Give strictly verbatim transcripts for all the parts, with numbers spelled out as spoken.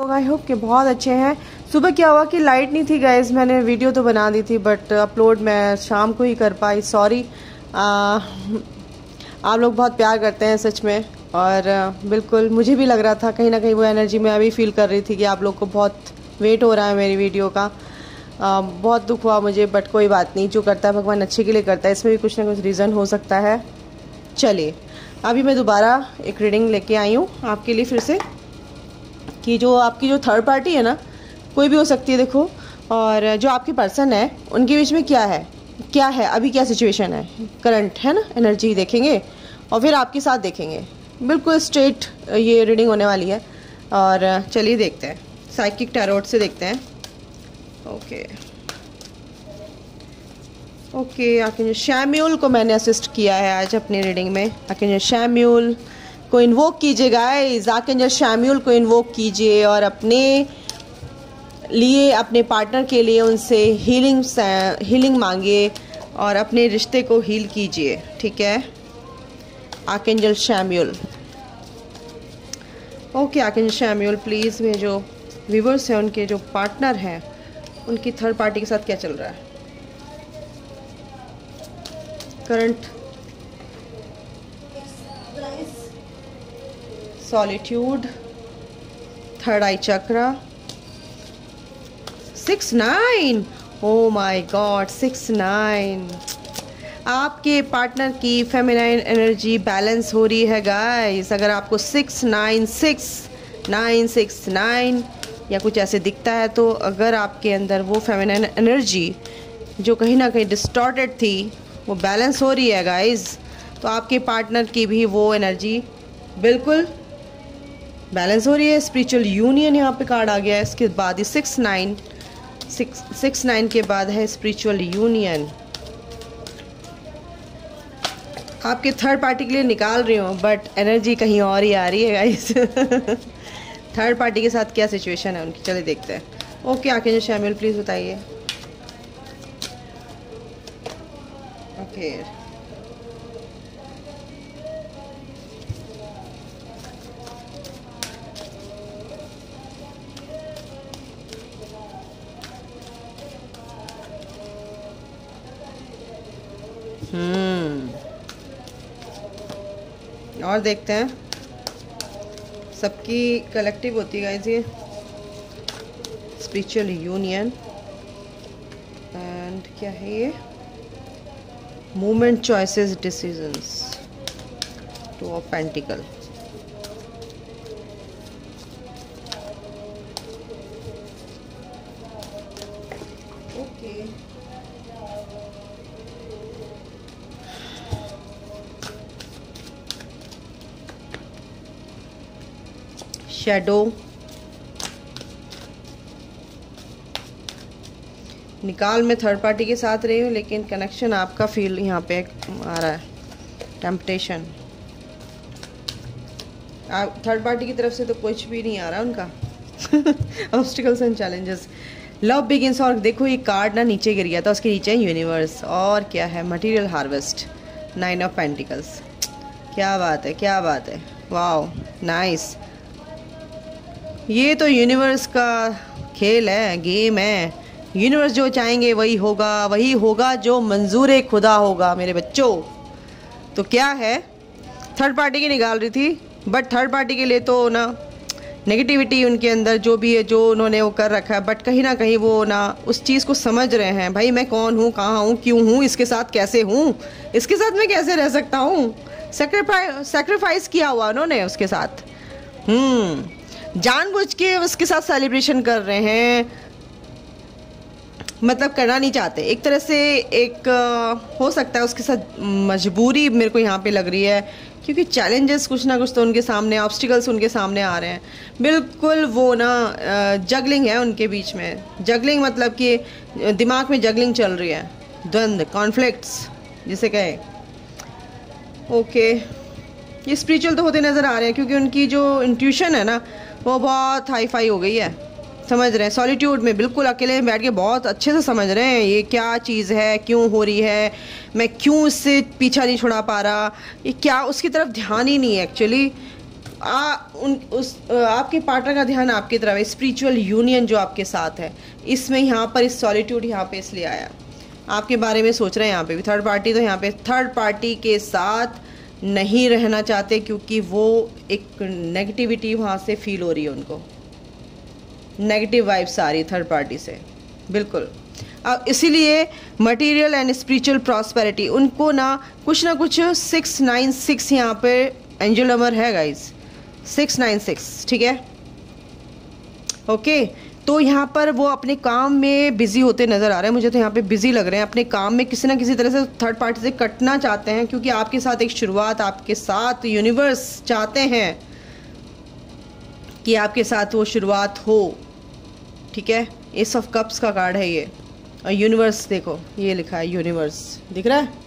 लोग I hope कि बहुत अच्छे हैं। सुबह क्या हुआ कि लाइट नहीं थी गाइस, मैंने वीडियो तो बना दी थी बट अपलोड मैं शाम को ही कर पाई, सॉरी। आप लोग बहुत प्यार करते हैं सच में, और बिल्कुल मुझे भी लग रहा था कहीं ना कहीं वो एनर्जी मैं अभी फील कर रही थी कि आप लोग को बहुत वेट हो रहा है मेरी वीडियो का। आ, बहुत दुख हुआ मुझे, बट कोई बात नहीं, जो करता है भगवान अच्छे के लिए करता है, इसमें भी कुछ ना कुछ रीज़न हो सकता है। चलिए अभी मैं दोबारा एक रीडिंग लेके आई हूँ आपके लिए फिर से, कि जो आपकी जो थर्ड पार्टी है ना, कोई भी हो सकती है देखो, और जो आपकी पर्सन है उनके बीच में क्या है, क्या है अभी, क्या सिचुएशन है करंट, है ना। एनर्जी देखेंगे और फिर आपके साथ देखेंगे, बिल्कुल स्ट्रेट ये रीडिंग होने वाली है। और चलिए देखते हैं, साइकिक टैरोट से देखते हैं। ओके ओके आर्कएंजल शैम्यूल को मैंने असिस्ट किया है आज अपनी रीडिंग में। आर्कएंजल शैम्यूल को इन्वोक कीजिए गाइस, आर्कएंजल शैम्यूल को इन्वोक कीजिए और अपने लिए, अपने पार्टनर के लिए उनसे हीलिंग हीलिंग मांगिए और अपने रिश्ते को हील कीजिए, ठीक है। Archangel Chamuel, okay archangel Chamuel please, मेरे जो व्यूअर्स हैं उनके जो पार्टनर हैं उनकी थर्ड पार्टी के साथ क्या चल रहा है current. Solitude, third eye chakra, six nine, oh my god, six nine. आपके पार्टनर की फेमिनाइन एनर्जी बैलेंस हो रही है गाइस। अगर आपको six nine six nine six nine या कुछ ऐसे दिखता है, तो अगर आपके अंदर वो फेमिनाइन एनर्जी जो कहीं ना कहीं डिस्टॉर्टेड थी वो बैलेंस हो रही है गाइस, तो आपके पार्टनर की भी वो एनर्जी बिल्कुल बैलेंस हो रही है। स्पिरिचुअल यूनियन यहाँ पे कार्ड आ गया है। इसके बाद ही six nine six six nine के बाद है स्पिरिचुअल यूनियन। आपके थर्ड पार्टी के लिए निकाल रही हूँ बट एनर्जी कहीं और ही आ रही है गाइस। थर्ड पार्टी के साथ क्या सिचुएशन है उनकी, चलिए देखते हैं। ओके आर्कएंजल शैम्यूल प्लीज़ बताइए। ओके हम्म और देखते हैं, सबकी कलेक्टिव होती है गाइस ये स्पिरिचुअल यूनियन। एंड क्या है ये, movement, choices, decisions, two of pentacle. Okay shadow, निकाल में थर्ड पार्टी के साथ रही हूँ लेकिन कनेक्शन आपका फील यहाँ पे आ रहा है। टेम्पटेशन, थर्ड पार्टी की तरफ से तो कुछ भी नहीं आ रहा उनका। Obstacles and challenges, love begins. और देखो ये कार्ड ना नीचे गिर गया था, उसके नीचे है यूनिवर्स, और क्या है material harvest, nine of pentacles. क्या बात है, क्या बात है, वाओ नाइस। ये तो यूनिवर्स का खेल है, गेम है। यूनिवर्स जो चाहेंगे वही होगा, वही होगा जो मंजूर खुदा होगा मेरे बच्चों। तो क्या है, थर्ड पार्टी की निकाल रही थी बट थर्ड पार्टी के लिए तो ना नेगेटिविटी उनके अंदर जो भी है, जो उन्होंने वो कर रखा है, बट कहीं ना कहीं वो ना उस चीज़ को समझ रहे हैं। भाई मैं कौन हूँ, कहाँ हूँ, क्यों हूँ, इसके साथ कैसे हूँ, इसके साथ मैं कैसे रह सकता हूँ। सेक्रीफाइस सेक्रीफाइस किया हुआ उन्होंने उसके साथ, हम्म जानबूझ के उसके साथ सेलिब्रेशन कर रहे हैं, मतलब करना नहीं चाहते एक तरह से। एक आ, हो सकता है उसके साथ मजबूरी मेरे को यहाँ पे लग रही है, क्योंकि चैलेंजेस कुछ ना कुछ तो उनके सामने, ऑब्स्टिकल्स उनके सामने आ रहे हैं। बिल्कुल वो ना जगलिंग है उनके बीच में। जगलिंग मतलब कि दिमाग में जगलिंग चल रही है, द्वंद्व, कॉन्फ्लिक्ट्स जिसे कहें। ओके ये स्पिरिचुअल तो होते नज़र आ रहे हैं, क्योंकि उनकी जो इंट्यूशन है ना वो बहुत हाई फाई हो गई है, समझ रहे हैं। सॉलिट्यूड में बिल्कुल अकेले में बैठ के बहुत अच्छे से समझ रहे हैं ये क्या चीज़ है, क्यों हो रही है, मैं क्यों इससे पीछा नहीं छुड़ा पा रहा, ये क्या, उसकी तरफ ध्यान ही नहीं है एक्चुअली। आ, उन उस आपके पार्टनर का ध्यान आपकी तरफ है, स्पिरिचुअल यूनियन जो आपके साथ है, इसमें यहाँ पर इस सॉलिट्यूड यहाँ पे इसलिए आया, आपके बारे में सोच रहे हैं यहाँ पे भी थर्ड पार्टी। तो यहाँ पे थर्ड पार्टी के साथ नहीं रहना चाहते क्योंकि वो एक नेगेटिविटी वहाँ से फील हो रही है, उनको नेगेटिव वाइब्स आ रही थर्ड पार्टी से, बिल्कुल। अब इसीलिए मटेरियल एंड स्पिरिचुअल प्रॉस्पेरिटी उनको ना कुछ ना कुछ सिक्स नाइन सिक्स यहाँ पे एंजल नंबर है गाइज, सिक्स नाइन सिक्स, ठीक है, ओके। तो यहाँ पर वो अपने काम में बिजी होते नज़र आ रहे हैं, मुझे तो यहाँ पे बिजी लग रहे हैं अपने काम में, किसी ना किसी तरह से थर्ड पार्टी से कटना चाहते हैं क्योंकि आपके साथ एक शुरुआत, आपके साथ यूनिवर्स चाहते हैं कि आपके साथ वो शुरुआत हो, ठीक है। एस ऑफ कप्स का कार्ड है ये, और यूनिवर्स देखो ये लिखा है, यूनिवर्स दिख रहा है।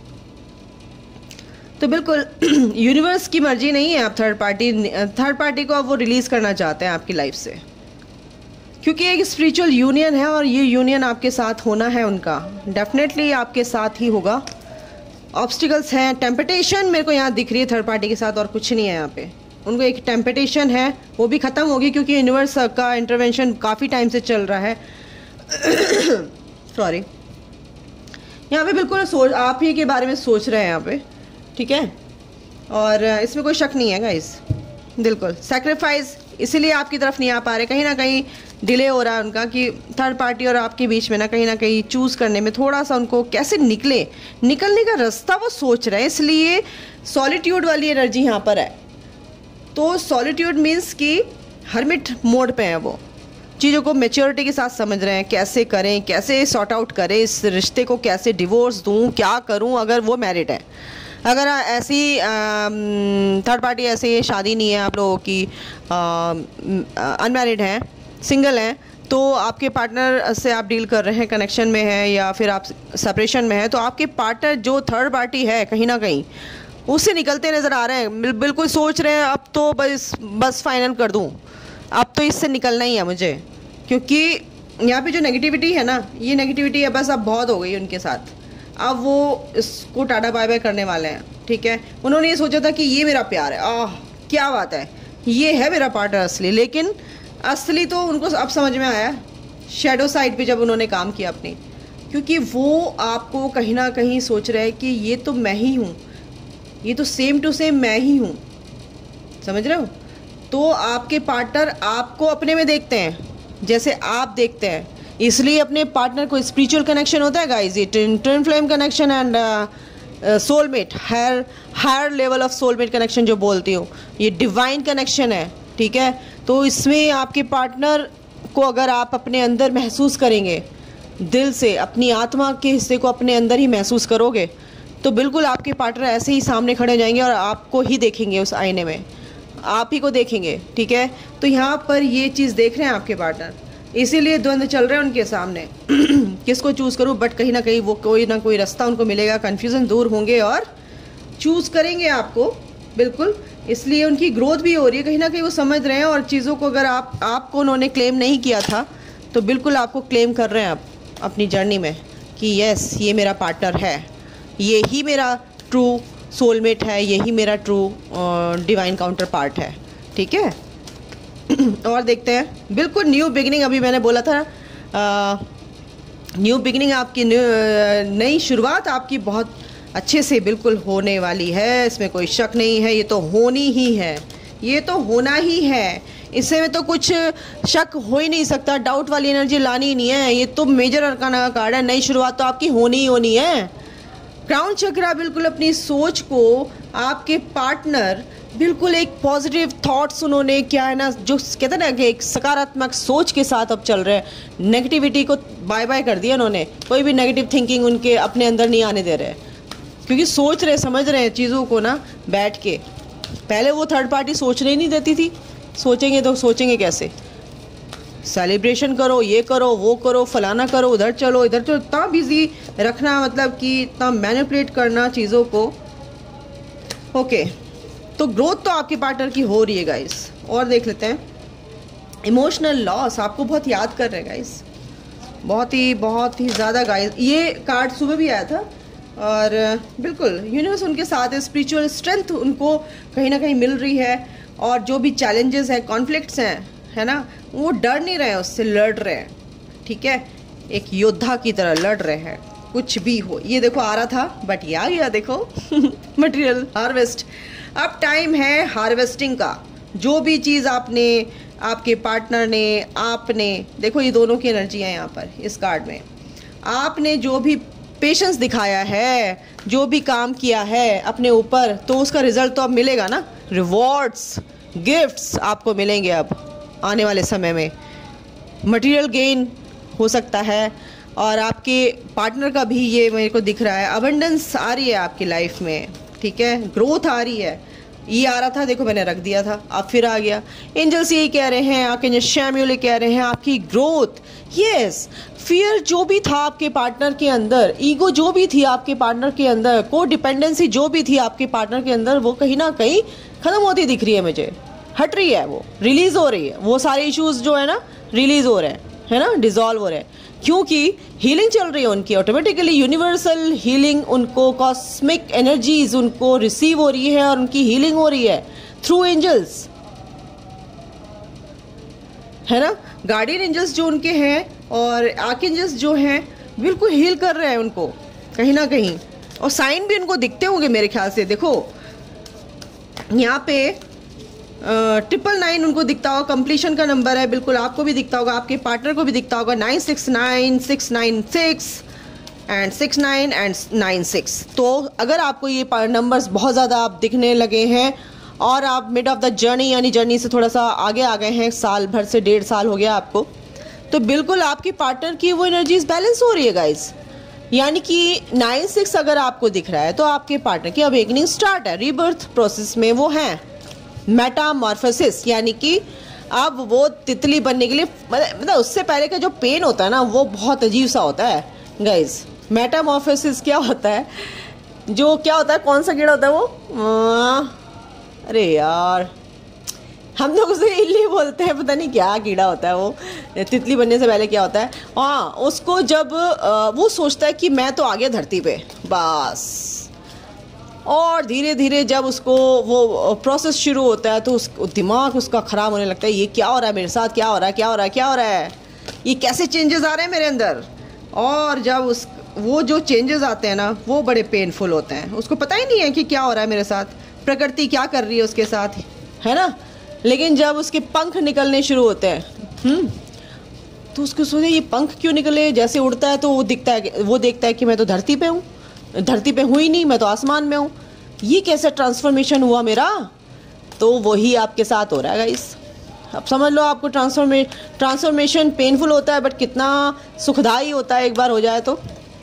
तो बिल्कुल यूनिवर्स की मर्जी नहीं है, आप थर्ड पार्टी थर्ड पार्टी को आप वो रिलीज़ करना चाहते हैं आपकी लाइफ से, क्योंकि एक स्पिरिचुअल यूनियन है और ये यूनियन आपके साथ होना है उनका, डेफिनेटली आपके साथ ही होगा। ऑब्स्टिकल्स हैं, टेम्पटेशन मेरे को यहाँ दिख रही है थर्ड पार्टी के साथ, और कुछ नहीं है यहाँ पे। उनको एक टेम्पटेशन है, वो भी ख़त्म होगी क्योंकि यूनिवर्स का इंटरवेंशन काफ़ी टाइम से चल रहा है। सॉरी, यहाँ पे बिल्कुल सोच आप ही के बारे में सोच रहे हैं यहाँ पे, ठीक है, और इसमें कोई शक नहीं है गाइस, बिल्कुल। सैक्रिफाइस इसीलिए आपकी तरफ नहीं आ पा रहे, कहीं ना कहीं डिले हो रहा है उनका कि थर्ड पार्टी और आपके बीच में ना कहीं ना कहीं चूज़ करने में थोड़ा सा उनको कैसे निकले, निकलने का रास्ता वो सोच रहे हैं, इसलिए सॉलिट्यूड वाली एनर्जी यहाँ पर है। तो सॉलिट्यूड मीन्स कि हर्मिट मोड पे हैं, वो चीज़ों को मैच्योरिटी के साथ समझ रहे हैं, कैसे करें, कैसे सॉर्ट आउट करें, इस रिश्ते को कैसे डिवोर्स दूँ, क्या करूँ अगर वो मैरिड है। अगर ऐसी थर्ड पार्टी ऐसी शादी नहीं है आप लोगों की, अनमैरिड हैं, सिंगल हैं, तो आपके पार्टनर से आप डील कर रहे हैं, कनेक्शन में है या फिर आप सेपरेशन में है, तो आपके पार्टनर जो थर्ड पार्टी है कहीं ना कहीं उससे निकलते नज़र आ रहे हैं, बिल्कुल सोच रहे हैं अब तो बस बस फाइनल कर दूं, अब तो इससे निकलना ही है मुझे, क्योंकि यहाँ पे जो नेगेटिविटी है ना, ये नेगेटिविटी है बस अब बहुत हो गई उनके साथ, अब वो इसको टाटा बाय बाय करने वाले हैं, ठीक है। उन्होंने ये सोचा था कि ये मेरा प्यार है, आह क्या बात है, ये है मेरा पार्टनर असली, लेकिन असली तो उनको अब समझ में आया शैडो साइड पे जब उन्होंने काम किया अपनी, क्योंकि वो आपको कहीं ना कहीं सोच रहे हैं कि ये तो मैं ही हूँ, ये तो सेम टू सेम मैं ही हूँ, समझ रहे हो। तो आपके पार्टनर आपको अपने में देखते हैं जैसे आप देखते हैं, इसलिए अपने पार्टनर को स्पिरिचुअल कनेक्शन होता है गाइस, ये twin flame connection and soulmate, higher higher level of soulmate connection जो बोलती हूँ, ये डिवाइन कनेक्शन है, ठीक है। तो इसमें आपके पार्टनर को अगर आप अपने अंदर महसूस करेंगे, दिल से अपनी आत्मा के हिस्से को अपने अंदर ही महसूस करोगे, तो बिल्कुल आपके पार्टनर ऐसे ही सामने खड़े हो जाएंगे और आपको ही देखेंगे, उस आईने में आप ही को देखेंगे, ठीक है। तो यहाँ पर ये चीज़ देख रहे हैं आपके पार्टनर, इसीलिए द्वंद्व चल रहे हैं उनके सामने किसको चूज़ करूँ, बट कहीं ना कहीं वो कोई ना कोई रास्ता उनको मिलेगा, कन्फ्यूज़न दूर होंगे और चूज़ करेंगे आपको, बिल्कुल। इसलिए उनकी ग्रोथ भी हो रही है, कहीं ना कहीं वो समझ रहे हैं, और चीज़ों को अगर आप आपको उन्होंने क्लेम नहीं किया था तो बिल्कुल आपको क्लेम कर रहे हैं आप अपनी जर्नी में कि यस ये मेरा पार्टनर है, ये ही मेरा ट्रू सोलमेट है, यही मेरा ट्रू डिवाइन काउंटर पार्ट है, ठीक है। और देखते हैं, बिल्कुल न्यू बिगिनिंग, अभी मैंने बोला था न्यू बिगिनिंग, आपकी नई शुरुआत आपकी बहुत अच्छे से बिल्कुल होने वाली है, इसमें कोई शक नहीं है, ये तो होनी ही है, ये तो होना ही है, इससे तो कुछ शक हो ही नहीं सकता, डाउट वाली एनर्जी लानी ही नहीं है, ये तो मेजर अरकाना का कार्ड है, नई शुरुआत तो आपकी होनी ही होनी है। क्राउन चक्रा बिल्कुल अपनी सोच को आपके पार्टनर बिल्कुल एक पॉजिटिव थॉट्स उन्होंने क्या है ना, जो कहते हैं ना कि एक सकारात्मक सोच के साथ अब चल रहे हैं, नेगेटिविटी को बाय बाय कर दिया उन्होंने, कोई भी नेगेटिव थिंकिंग उनके अपने अंदर नहीं आने दे रहे, क्योंकि सोच रहे समझ रहे हैं चीज़ों को ना बैठ के। पहले वो थर्ड पार्टी सोचने ही नहीं देती थी, सोचेंगे तो सोचेंगे कैसे, सेलिब्रेशन करो, ये करो, वो करो, फलाना करो, उधर चलो, इधर चलो, इतना बिजी रखना, मतलब कि इतना मैनिपुलेट करना चीज़ों को। ओके, तो ग्रोथ तो आपके पार्टनर की हो रही है गाइस। और देख लेते हैं, इमोशनल लॉस आपको बहुत याद कर रहे हैं गाइस, बहुत ही बहुत ही ज़्यादा गाइस। ये कार्ड सुबह भी आया था, और बिल्कुल यूनिवर्स उनके साथ है, स्पिरिचुअल स्ट्रेंथ उनको कहीं ना कहीं मिल रही है, और जो भी चैलेंजेस है, कॉन्फ्लिक्ट्स हैं, है ना, वो डर नहीं रहे हैं, उससे लड़ रहे हैं, ठीक है, एक योद्धा की तरह लड़ रहे हैं, कुछ भी हो। ये देखो आ रहा था बट ये आ गया, देखो मटेरियल हार्वेस्ट। अब टाइम है हार्वेस्टिंग का। जो भी चीज़ आपने, आपके पार्टनर ने, आपने, देखो ये दोनों की एनर्जी है यहाँ पर इस कार्ड में। आपने जो भी पेशेंस दिखाया है, जो भी काम किया है अपने ऊपर, तो उसका रिजल्ट तो अब मिलेगा ना। रिवॉर्ड्स, गिफ्ट्स आपको मिलेंगे अब आने वाले समय में। मटेरियल गेन हो सकता है और आपके पार्टनर का भी ये मेरे को दिख रहा है। अबंडेंस आ रही है आपकी लाइफ में, ठीक है, ग्रोथ आ रही है। ये आ रहा था, देखो मैंने रख दिया था, अब फिर आ गया। एंजल्स यही कह रहे हैं, आर्कएंजल शैम्यूल कह रहे हैं आपकी ग्रोथ। यस, फियर जो भी था आपके पार्टनर के अंदर, ईगो जो भी थी आपके पार्टनर के अंदर, को डिपेंडेंसी जो भी थी आपके पार्टनर के अंदर, वो कहीं ना कहीं खत्म होती दिख रही है मुझे, हट रही है, वो रिलीज हो रही है। वो सारे इश्यूज जो है ना रिलीज हो रहे हैं, है ना, डिसॉल्व हो रहे हैं, क्योंकि हीलिंग चल रही है उनकी। ऑटोमेटिकली यूनिवर्सल हीलिंग उनको, कॉस्मिक एनर्जीज उनको रिसीव हो रही है और उनकी हीलिंग हो रही है थ्रू एंजल्स, है ना। गार्डियन एंजल्स जो उनके हैं और आर्कएंजल्स जो हैं बिल्कुल हील कर रहे हैं उनको कहीं ना कहीं, और साइन भी उनको दिखते होंगे मेरे ख्याल से। देखो यहाँ पे ट्रिपल नाइन उनको दिखता होगा, कंप्लीशन का नंबर है, बिल्कुल आपको भी दिखता होगा, आपके पार्टनर को भी दिखता होगा। Nine six nine, six nine six and six nine and nine six. तो अगर आपको ये नंबर्स बहुत ज़्यादा आप दिखने लगे हैं और आप मिड ऑफ द जर्नी, यानी जर्नी से थोड़ा सा आगे आ गए हैं, साल भर से डेढ़ साल हो गया आपको, तो बिल्कुल आपके पार्टनर की वो एनर्जीज बैलेंस हो रही है गाइज। यानी कि नाइन सिक्स अगर आपको दिख रहा है तो आपके पार्टनर की अवेकनिंग स्टार्ट है, रीबर्थ प्रोसेस में वो हैं। मेटामॉर्फोसिस यानी कि अब वो तितली बनने के लिए, मतलब उससे पहले का जो पेन होता है ना वो बहुत अजीब सा होता है गाइज। मेटामॉर्फोसिस क्या होता है, जो क्या होता है, कौन सा कीड़ा होता है वो, आ, अरे यार हम लोग उसे इल्ली बोलते हैं, पता नहीं क्या कीड़ा होता है वो, तितली बनने से पहले क्या होता है, हाँ उसको जब वो सोचता है कि मैं तो आ गया धरती पे बस, और धीरे धीरे जब उसको वो प्रोसेस शुरू होता है तो उस दिमाग उसका ख़राब होने लगता है। ये क्या हो रहा है मेरे साथ, क्या हो रहा है, क्या हो रहा है, क्या हो रहा है, ये कैसे चेंजेस आ रहे हैं मेरे अंदर। और जब उस वो जो चेंजेस आते हैं ना वो बड़े पेनफुल होते हैं, उसको पता ही नहीं है कि क्या हो रहा है मेरे साथ, प्रकृति क्या कर रही है उसके साथ, है ना। लेकिन जब उसके पंख निकलने शुरू होते हैं हम्म तो उसको सोचे ये पंख क्यों निकले, जैसे उड़ता है तो वो दिखता है, वो देखता है कि मैं तो धरती पे हूँ, धरती पे हुई नहीं, मैं तो आसमान में हूँ, ये कैसे ट्रांसफॉर्मेशन हुआ मेरा। तो वही आपके साथ हो रहा है गाइस। अब समझ लो आपको ट्रांसफॉर्मे ट्रांसफॉर्मेशन पेनफुल होता है बट कितना सुखदाई होता है एक बार हो जाए तो।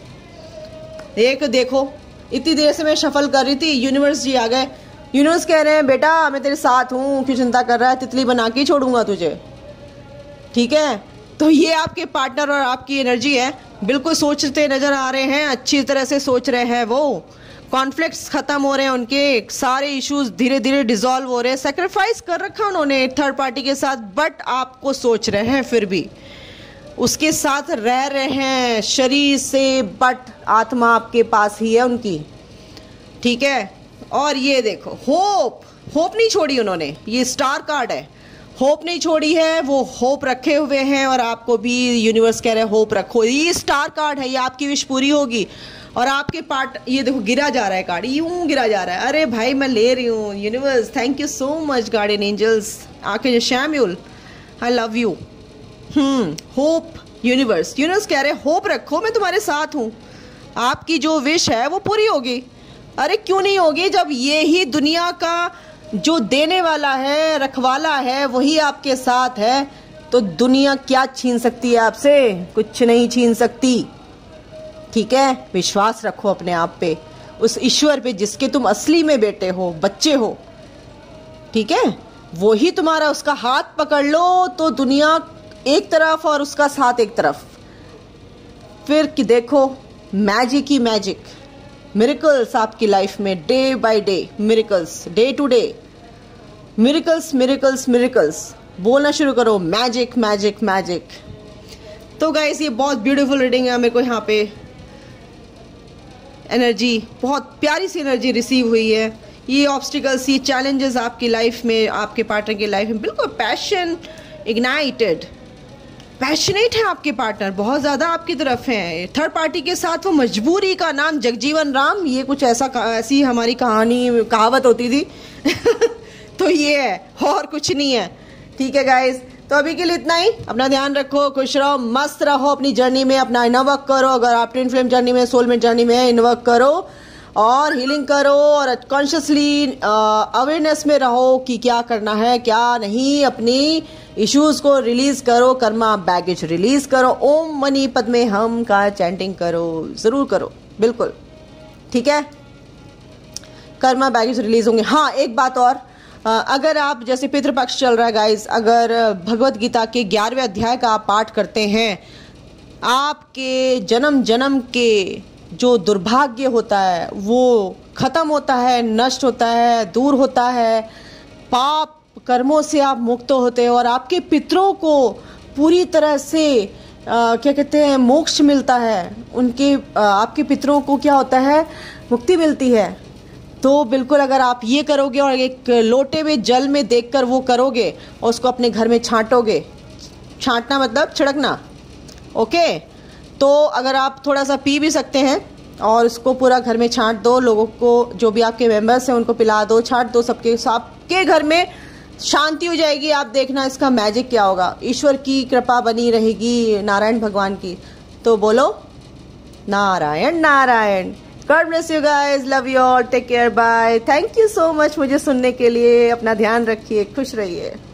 एक देखो इतनी देर से मैं शफल कर रही थी, यूनिवर्स जी आ गए। यूनिवर्स कह रहे हैं बेटा मैं तेरे साथ हूँ, क्यों चिंता कर रहा है, तितली बना के छोड़ूंगा तुझे, ठीक है। तो ये आपके पार्टनर और आपकी एनर्जी है, बिल्कुल सोचते नजर आ रहे हैं, अच्छी तरह से सोच रहे हैं, वो कॉन्फ्लिक्ट्स खत्म हो रहे हैं उनके, सारे इश्यूज धीरे धीरे डिसॉल्व हो रहे हैं। सेक्रीफाइस कर रखा उन्होंने थर्ड पार्टी के साथ, बट आपको सोच रहे हैं, फिर भी उसके साथ रह रहे हैं शरीर से, बट आत्मा आपके पास ही है उनकी, ठीक है। और ये देखो होप, होप नहीं छोड़ी उन्होंने, ये स्टार कार्ड है, होप नहीं छोड़ी है, वो होप रखे हुए हैं। और आपको भी यूनिवर्स कह रहे हैं होप रखो, ये स्टार कार्ड है, ये आपकी विश पूरी होगी। और आपके पार्ट, ये देखो गिरा जा रहा है कार्ड, यूं गिरा जा रहा है, अरे भाई मैं ले रही हूँ। Universe thank you so much, guardian angels, आके Chamuel I love you. Hmm hope, universe universe कह रहे होप रखो, मैं तुम्हारे साथ हूँ, आपकी जो विश है वो पूरी होगी। अरे क्यों नहीं होगी, जब ये ही दुनिया का जो देने वाला है, रखवाला है, वही आपके साथ है, तो दुनिया क्या छीन सकती है आपसे, कुछ नहीं छीन सकती, ठीक है। विश्वास रखो अपने आप पे, उस ईश्वर पे जिसके तुम असली में बेटे हो, बच्चे हो, ठीक है। वही तुम्हारा, उसका हाथ पकड़ लो तो दुनिया एक तरफ और उसका साथ एक तरफ। फिर कि देखो मैजिक ही मैजिक, मिरेकल्स आपकी लाइफ में, day by day miracles, day to day miracles, miracles, miracles. बोलना शुरू करो मैजिक मैजिक मैजिक। तो गाइस ये बहुत ब्यूटीफुल रीडिंग है, मेरे को यहाँ पे एनर्जी, बहुत प्यारी सी एनर्जी रिसीव हुई है। ये ऑब्स्टिकल्स, ये चैलेंजेस आपकी लाइफ में, आपके पार्टनर की लाइफ में बिल्कुल पैशन इग्नाइटेड, पैशनेट है आपके पार्टनर, बहुत ज़्यादा आपकी तरफ हैं। थर्ड पार्टी के साथ वो मजबूरी का नाम जगजीवन राम, ये कुछ ऐसा, ऐसी हमारी कहानी कहावत होती थी तो ये है और कुछ नहीं है। ठीक है गाइज, तो अभी के लिए इतना ही। अपना ध्यान रखो, खुश रहो, मस्त रहो अपनी जर्नी में, अपना इनर वर्क करो। अगर आप ट्विन फ्लेम जर्नी में, सोलमेट जर्नी में, इनर वर्क करो और हीलिंग करो और कॉन्शियसली अवेयरनेस में रहो कि क्या करना है क्या नहीं। अपनी इश्यूज को रिलीज करो, कर्मा बैगेज रिलीज करो, ओम मनी पद्मे हम का चैंटिंग करो, जरूर करो, बिल्कुल। ठीक है, कर्मा बैगेज रिलीज होंगे। हाँ, एक बात और, अगर आप, जैसे पितृपक्ष चल रहा है गाइज, अगर भगवत गीता के ग्यारहवें अध्याय का आप पाठ करते हैं, आपके जन्म जन्म के जो दुर्भाग्य होता है वो खत्म होता है, नष्ट होता है, दूर होता है, पाप कर्मों से आप मुक्त होते हैं और आपके पितरों को पूरी तरह से आ, क्या कहते हैं, मोक्ष मिलता है। उनके आ, आपके पितरों को क्या होता है, मुक्ति मिलती है। तो बिल्कुल अगर आप ये करोगे और एक लोटे में जल में देखकर वो करोगे और उसको अपने घर में छांटोगे, छांटना मतलब छिड़कना, ओके। तो अगर आप थोड़ा सा पी भी सकते हैं और इसको पूरा घर में छांट दो, लोगों को, जो भी आपके मेंबर्स हैं उनको पिला दो, छांट दो, सबके सबके घर में शांति हो जाएगी। आप देखना इसका मैजिक क्या होगा, ईश्वर की कृपा बनी रहेगी, नारायण भगवान की। तो बोलो Narayan Narayan. God bless you guys, love you all, take care, bye. Thank you so much मुझे सुनने के लिए। अपना ध्यान रखिए, खुश रहिए।